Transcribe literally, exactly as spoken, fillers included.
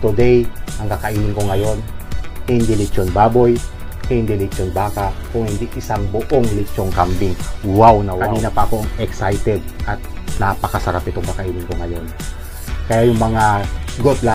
Today, ang kakainin ko ngayon, hindi lechon baboy, hindi lechon baka, kung hindi isang buong lechong kambing. Wow na wow. Kanina pa akong excited at napakasarap itong kakainin ko ngayon. Kaya yung mga goat